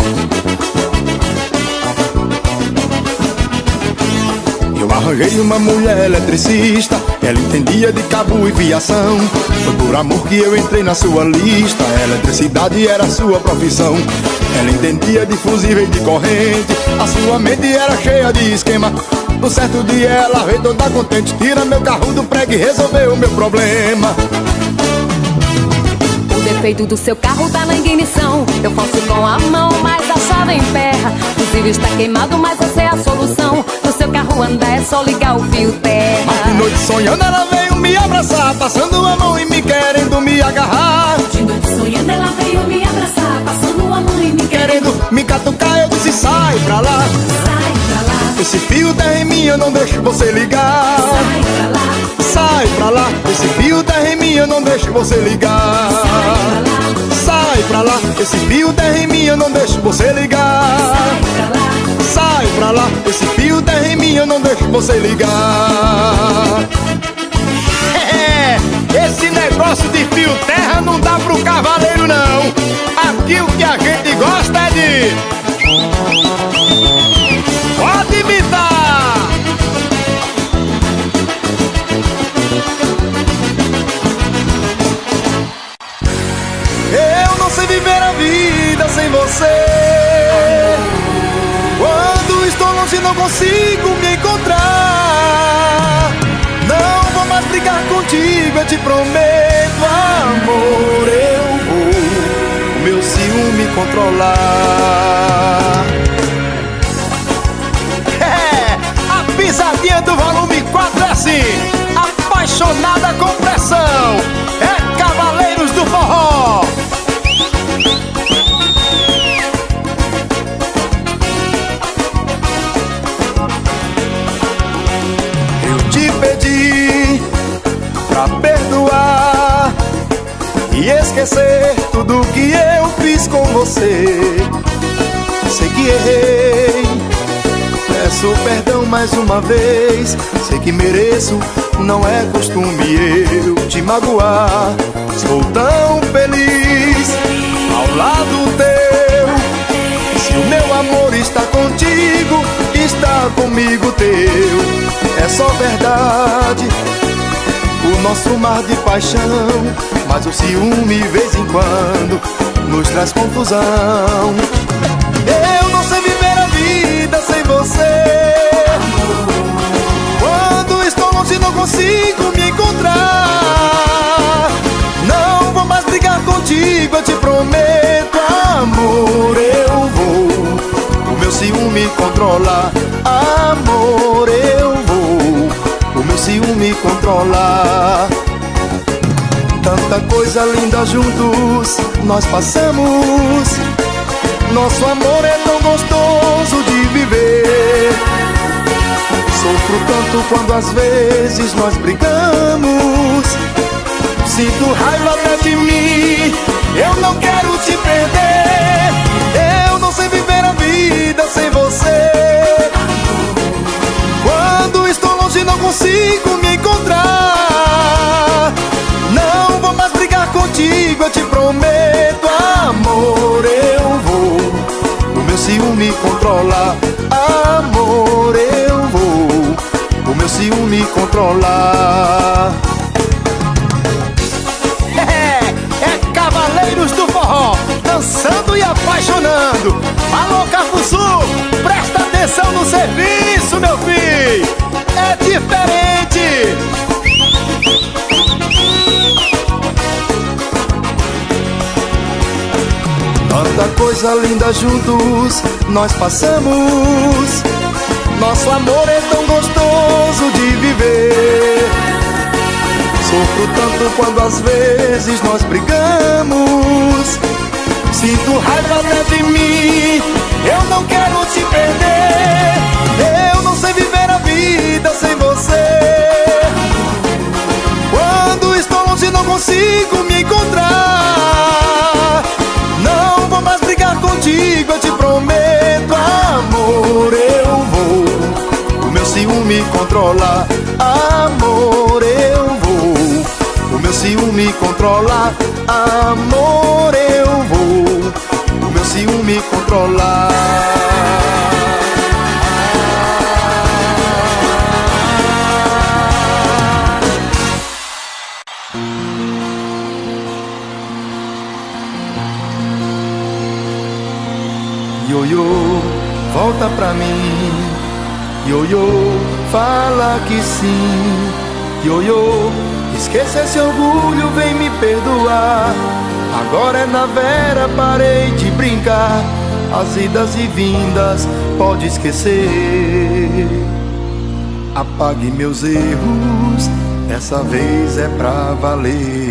Speaker 6: Eu arranjei uma mulher eletricista, ela entendia de cabo e fiação. Foi por amor que eu entrei na sua lista, eletricidade era a sua profissão. Ela entendia de fusível e de corrente, a sua mente era cheia de esquema. No certo dia ela veio toda contente, tira meu carro do prego e resolveu o meu problema.
Speaker 4: O defeito do seu carro tá na ignição. Eu faço com a mão, mas a chave emperra. O fusível está queimado, mas essa é a solução. No seu carro andar é só ligar o fio terra.
Speaker 6: Mas de noite sonhando ela veio me abraçar, passando a mão e me querendo me agarrar.
Speaker 4: De noite sonhando ela veio me abraçar, passando a mão e me
Speaker 6: querendo me catucar. Eu disse sai pra lá,
Speaker 4: sai pra lá.
Speaker 6: Esse fio terra em mim eu não deixo você ligar.
Speaker 4: Sai pra lá,
Speaker 6: sai pra lá. Esse fio terra em mim eu não deixo você ligar. Sai pra lá, esse fio terra em mim eu não deixo você ligar. Sai pra lá, esse fio terra em mim eu não deixo você ligar. Esse negócio de fio terra não dá pro cavaleiro não. Aqui o que a gente gosta é de... Pode imitar! Eu não sei viver a vida sem você. Quando estou longe não consigo me encontrar. Não vou mais brigar contigo, eu te prometo, amor. Eu vou o meu ciúme controlar. A pisadinha do volume 4 é assim, apaixonada com pressão. É Cavaleiros do Forró. Eu te pedi pra perdoar e esquecer tudo que eu fiz com você. Sei que errei, peço perdão mais uma vez. Sei que mereço, não é costume eu te magoar. Estou tão feliz ao lado teu. Se o meu amor está contigo, está comigo teu. É só verdade, o nosso mar de paixão. Mas o ciúme, vez em quando, nos traz confusão. Eu não sei viver a vida sem você. Quando estou longe não consigo me encontrar. Não vou mais brigar contigo, eu te prometo, amor. Eu vou o meu ciúme controlar. Amor, eu vou o meu ciúme controlar. Tanta coisa linda juntos nós passamos. Nosso amor é tão gostoso de viver. Sofro tanto quando às vezes nós brigamos. Sinto raiva até de mim, eu não quero te perder. Eu não sei viver a vida sem você. Quando estou longe não consigo me encontrar. Não vou mais brigar contigo, eu te prometo, amor. Eu vou o meu ciúme controlar. Amor, eu vou o meu ciúme controlar.
Speaker 3: Cavaleiros do Forró, dançando e apaixonando. Alô, Cafuçu, presta atenção no serviço, meu filho. É diferente.
Speaker 6: Tanta coisa linda juntos nós passamos. Nosso amor é tão gostoso de viver. Sofro tanto quando às vezes nós brigamos. Sinto raiva até de mim, eu não quero te perder. Eu não sei viver a vida sem você. Quando estou longe não consigo me encontrar. Não vou mais brigar contigo, eu te prometo, amor, eu vou o meu ciúme controlar. Amor, eu vou o meu ciúme controlar. Amor, eu vou o meu ciúme controlar. Ioiô, volta pra mim. Ioiô, fala que sim. Ioiô, esqueça esse orgulho, vem me perdoar. Agora é na vera, parei de brincar. As idas e vindas, pode esquecer. Apague meus erros, dessa vez é pra valer.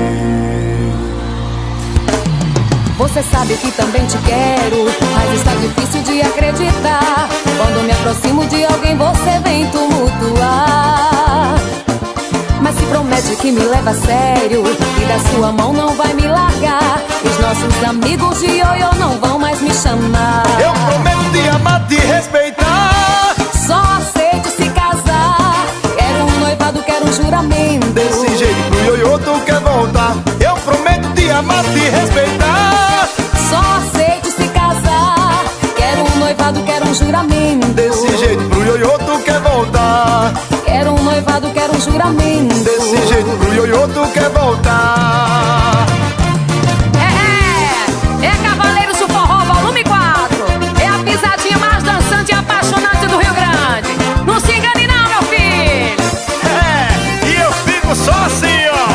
Speaker 4: Você sabe que também te quero, mas está difícil de acreditar. Quando me aproximo de alguém você vem tumultuar. Mas se promete que me leva a sério e da sua mão não vai me largar. Os nossos amigos de ioiô não vão mais me chamar.
Speaker 6: Eu prometo te amar, te respeitar.
Speaker 4: Só aceito se casar. Quero um noivado, quero um juramento.
Speaker 6: Desse jeito pro ioiô tu quer voltar. Eu prometo te amar, te respeitar.
Speaker 4: Só aceito se casar. Quero um noivado, quero um juramento.
Speaker 6: Desse jeito pro ioiô tu quer voltar.
Speaker 4: Quero um noivado, quero um juramento.
Speaker 6: Desse jeito pro ioiô tu quer voltar.
Speaker 8: É Cavaleiros do Forró volume 4. É a pisadinha mais dançante e apaixonante do Rio Grande. Não se engane não, meu filho.
Speaker 3: E eu fico só assim, ó.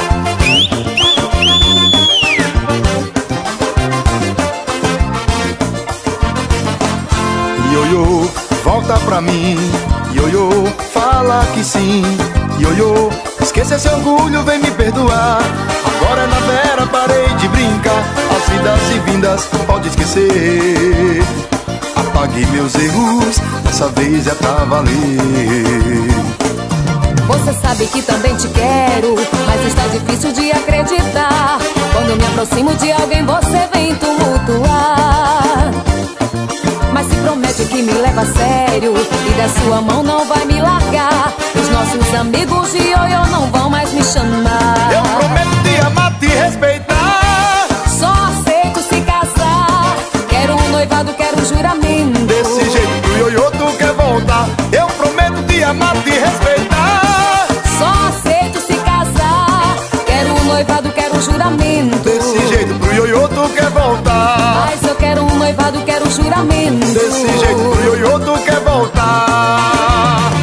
Speaker 6: Ioiô, volta pra mim. Ioiô, fala que sim. Ioiô, esqueça esse orgulho, vem me perdoar. Agora na vera parei de brincar. As idas e vindas, pode esquecer. Apague meus erros, dessa vez é pra valer.
Speaker 4: Você sabe que também te quero, mas está difícil de acreditar. Quando me aproximo de alguém você vem tumultuar. Mas se promete que me leva a sério e da sua mão não vai me largar. Os nossos amigos de ioiô não vão mais me chamar.
Speaker 6: Eu prometo te amar, te respeitar.
Speaker 4: Só aceito se casar. Quero um noivado, quero um juramento.
Speaker 6: Desse jeito pro ioiô tu quer voltar. Eu prometo te amar, te respeitar.
Speaker 4: Só aceito se casar. Quero um noivado, quero um juramento.
Speaker 6: Desse jeito pro ioiô tu quer voltar.
Speaker 4: Mas eu quero um noivado, quero um juramento.
Speaker 6: Desse jeito pro ioiô tu quer voltar.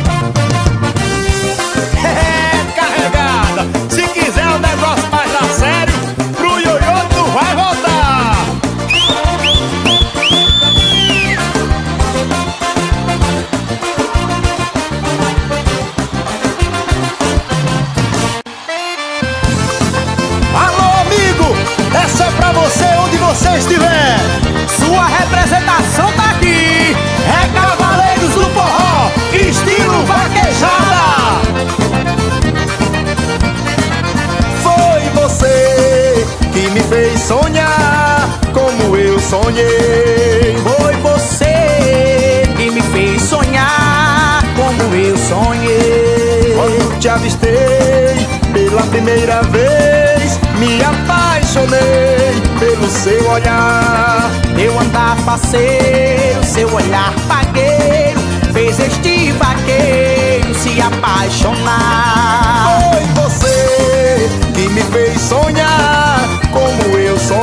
Speaker 3: Carregada, se quiser o negócio mais a sério, pro ioiô tu vai voltar. Alô, amigo, essa é pra você onde você estiver. Sua representação tá aqui. É Cavaleiros do Forró, estilo vaquejada.
Speaker 6: Foi você que me fez sonhar como eu sonhei.
Speaker 7: Foi você que me fez sonhar como eu sonhei.
Speaker 6: Quando te avistei pela primeira vez, me apaixonei pelo seu olhar.
Speaker 7: Teu andar faceiro, seu olhar pagueiro, fez este vaqueiro se apaixonar.
Speaker 6: Foi você que me fez sonhar como eu sonhei.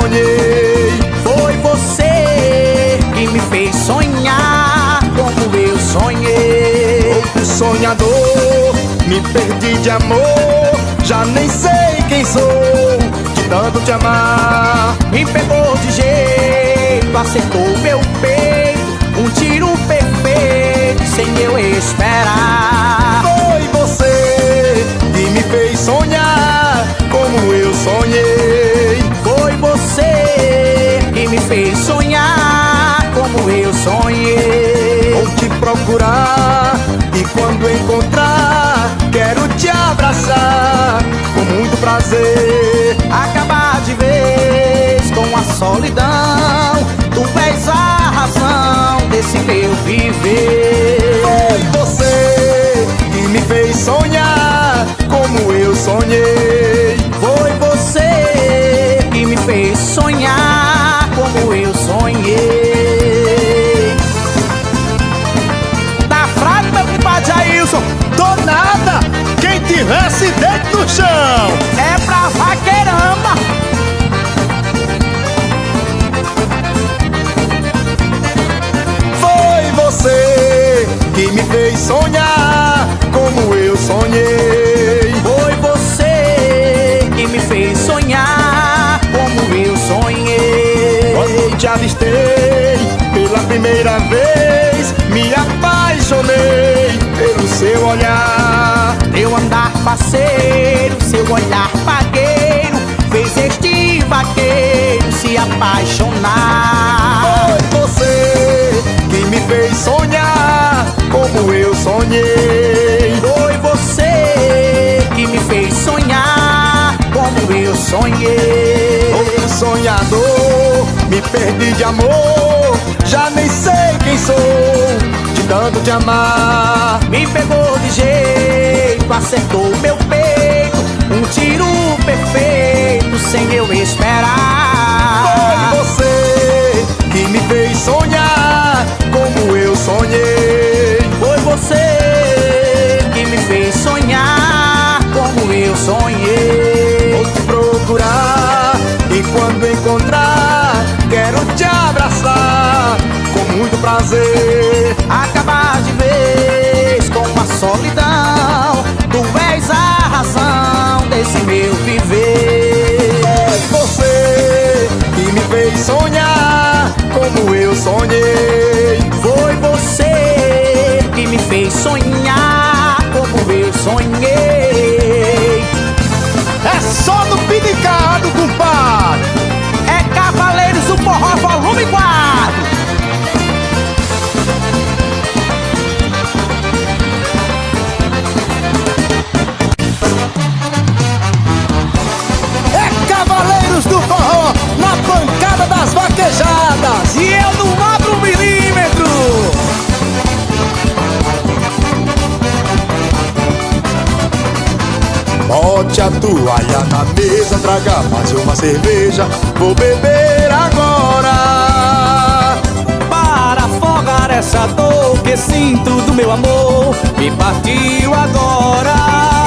Speaker 6: me perdi de amor, já nem sei quem sou, de tanto te amar.
Speaker 7: Me pegou de jeito, acertou meu peito, um tiro perfeito, sem eu esperar.
Speaker 6: Foi você que me fez sonhar como eu sonhei.
Speaker 7: Foi você que me fez sonhar como eu sonhei.
Speaker 6: Vou te procurar e quando encontrar, quero te abraçar com muito prazer.
Speaker 7: Acabar de vez com a solidão, tu és a razão desse meu viver.
Speaker 6: Foi você que me fez sonhar como eu sonhei.
Speaker 7: Foi você que me fez sonhar como eu sonhei. Tá fraco, meu compadre Jailson?
Speaker 3: Tô nada! Quem tivesse dedo no chão!
Speaker 7: É pra vaqueirama!
Speaker 6: Foi você que me fez sonhar como eu sonhei.
Speaker 7: Foi você que me fez sonhar como eu sonhei.
Speaker 6: Quando te avistei pela primeira vez, me apaixonei pelo seu olhar.
Speaker 7: Teu andar parceiro, seu olhar pagueiro, fez este vaqueiro se apaixonar.
Speaker 6: Foi você que me fez sonhar como eu sonhei.
Speaker 7: Foi você que me fez sonhar como eu sonhei.
Speaker 6: Outro sonhador, me perdi de amor, já nem sei quem sou, de tanto te amar.
Speaker 7: Me pegou de jeito, acertou meu peito, um tiro perfeito sem eu esperar.
Speaker 6: Foi você que me fez sonhar como eu sonhei.
Speaker 7: Foi você que me fez sonhar como eu sonhei.
Speaker 6: Vou te procurar e quando encontrar, quero te abraçar com muito prazer.
Speaker 7: Acabar de vez com a solidão, tu és a razão desse meu viver.
Speaker 6: Foi você que me fez sonhar como eu sonhei.
Speaker 7: Foi você que me fez sonhar como eu sonhei.
Speaker 3: É só no pinicado, compadre!
Speaker 7: É Cavaleiros do Forró Volume 4.
Speaker 3: É Cavaleiros do Forró na pancada das vaquejadas!
Speaker 7: E eu não abro um milímetro.
Speaker 6: Bote a toalha na mesa, traga mais uma cerveja, vou beber agora.
Speaker 7: Para afogar essa dor que sinto do meu amor, me partiu agora.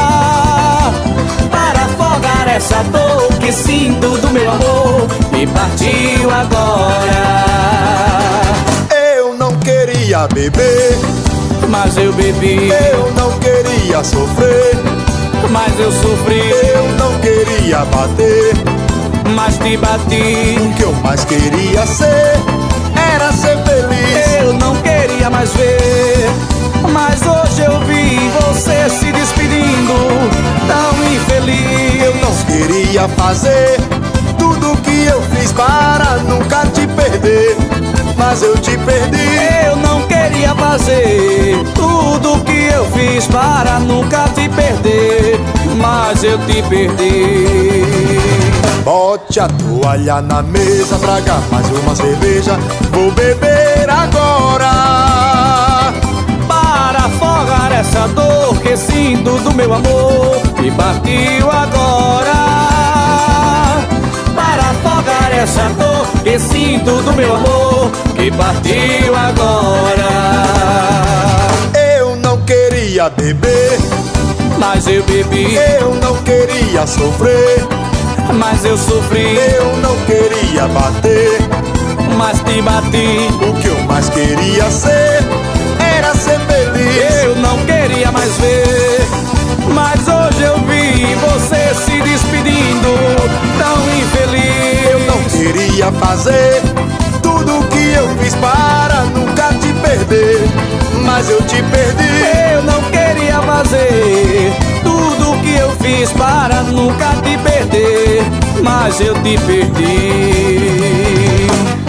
Speaker 7: Para afogar essa dor que sinto do meu amor, me partiu agora.
Speaker 6: Eu não queria beber,
Speaker 7: Mas eu bebi,
Speaker 6: eu não queria sofrer,
Speaker 7: mas eu sofri,
Speaker 6: eu não queria bater.
Speaker 7: mas te bati.
Speaker 6: O que eu mais queria ser era ser feliz.
Speaker 7: Eu não queria mais ver, mas hoje eu vi você se despedindo, tão infeliz.
Speaker 6: Eu não queria fazer tudo que eu fiz para nunca te perder, mas eu te perdi.
Speaker 7: Eu não queria fazer tudo que eu fiz para nunca te perder, mas eu te perdi.
Speaker 6: Bote a toalha na mesa, traga mais uma cerveja, vou beber agora.
Speaker 7: Para afogar essa dor que sinto do meu amor, me partiu agora. Para afogar essa dor que sinto do meu amor, que partiu agora.
Speaker 6: Eu não queria beber,
Speaker 7: Mas eu bebi,
Speaker 6: eu não queria sofrer,
Speaker 7: mas eu sofri,
Speaker 6: eu não queria bater.
Speaker 7: mas te bati.
Speaker 6: O que eu mais queria ser era ser feliz.
Speaker 7: Eu não queria mais ver, despedindo, tão infeliz.
Speaker 6: Eu não queria fazer tudo o que eu fiz para nunca te perder, mas eu te perdi.
Speaker 7: Eu não queria fazer tudo o que eu fiz para nunca te perder, mas eu te perdi.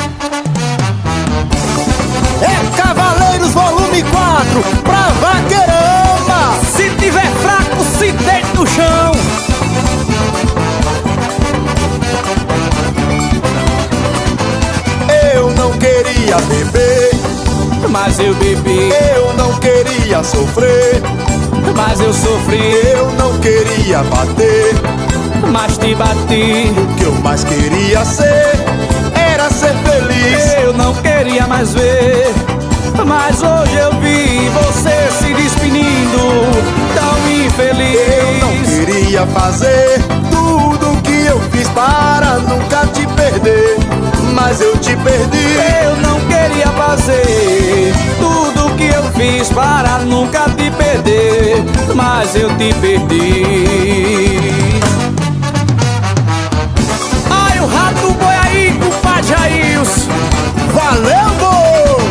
Speaker 3: É Cavaleiros Volume 4 pra vaqueirama.
Speaker 7: Se tiver fraco, se deite no chão.
Speaker 6: Eu não queria beber,
Speaker 7: mas eu bebi.
Speaker 6: eu não queria sofrer,
Speaker 7: Mas eu sofri.
Speaker 6: eu não queria bater.
Speaker 7: Mas te bati.
Speaker 6: O que eu mais queria ser era ser feliz.
Speaker 7: Eu não queria mais ver, mas hoje eu vi você se despedindo, tão infeliz.
Speaker 6: Eu não queria fazer tudo o que eu fiz para nunca te perder, mas eu te perdi.
Speaker 7: Eu não queria fazer tudo o que eu fiz para nunca te perder, mas eu te perdi. Ai, o rato boi aí, compadre Jailson.
Speaker 3: Valeu, boi!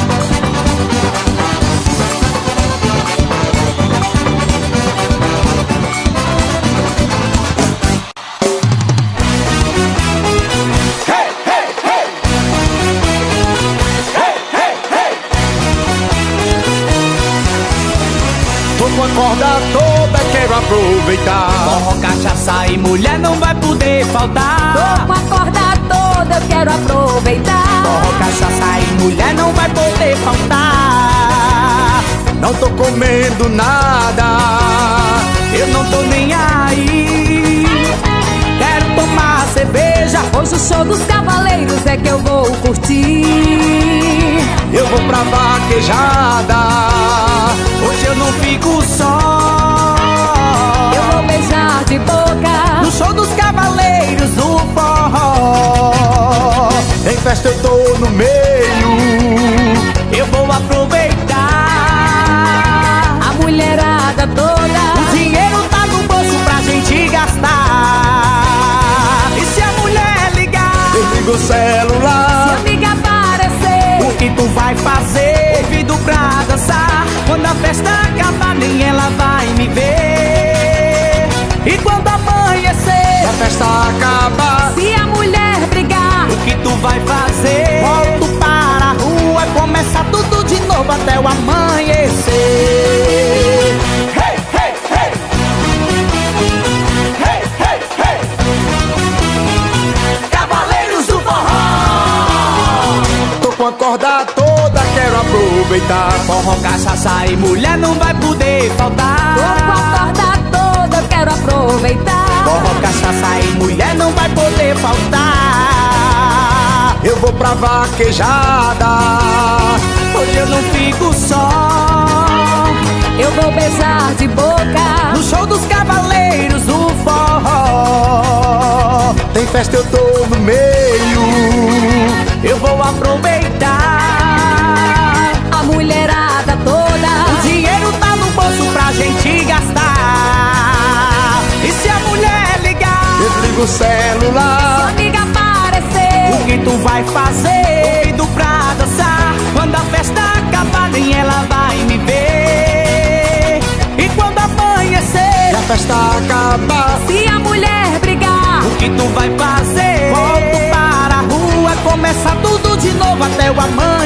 Speaker 3: Tô com a corda toda, quero aproveitar.
Speaker 7: Forró, cachaça e mulher não vai poder faltar.
Speaker 4: Tô com a corda toda, eu quero aproveitar.
Speaker 7: Forró, cachaça e mulher não vai poder faltar.
Speaker 6: Não tô comendo nada,
Speaker 7: Eu não tô nem aí. Quero tomar cerveja.
Speaker 4: Hoje o show dos cavaleiros é que eu vou curtir.
Speaker 6: eu vou pra vaquejada.
Speaker 7: Hoje eu não fico só.
Speaker 4: Eu vou beijar de boca
Speaker 7: No show dos cavaleiros do forró.
Speaker 6: Em festa eu tô no meio,
Speaker 7: Eu vou aproveitar.
Speaker 4: a mulherada toda.
Speaker 7: O dinheiro tá no bolso pra gente gastar. E se a mulher ligar,
Speaker 6: desliga o
Speaker 4: Se
Speaker 6: celular.
Speaker 4: amiga aparecer,
Speaker 7: o que tu vai fazer? Convido pra dançar. Quando a festa acabar, nem ela vai me ver. E quando amanhecer,
Speaker 6: A festa acaba,
Speaker 4: se a mulher brigar,
Speaker 7: o que tu vai fazer? Volto para a rua, começa tudo de novo até o amanhecer. Hey, hey, hey. Hey, hey, hey. Cavaleiros do forró.
Speaker 6: tô com a corda toda, quero aproveitar.
Speaker 7: Forró, cachaça e mulher não vai poder faltar.
Speaker 4: tô com a corda toda, eu quero aproveitar.
Speaker 7: Forró, cachaça e mulher não vai poder faltar.
Speaker 6: Eu vou pra vaquejada.
Speaker 7: Hoje eu não fico só.
Speaker 4: Eu vou beijar de boca
Speaker 7: No show dos cavaleiros do forró.
Speaker 6: Tem festa eu tô no meio,
Speaker 7: Eu vou aproveitar.
Speaker 4: a mulherada
Speaker 7: O
Speaker 4: toda.
Speaker 7: dinheiro tá no bolso pra gente gastar. E se a mulher ligar,
Speaker 6: desliga o
Speaker 4: Se
Speaker 6: celular.
Speaker 4: amiga aparecer,
Speaker 7: o que tu vai fazer? Convido pra dançar. Quando a festa acabar, nem ela vai me ver. E quando amanhecer,
Speaker 6: A festa acaba,
Speaker 4: se a mulher brigar,
Speaker 7: o que tu vai fazer? Volto para a rua, começa tudo de novo até o amanhecer.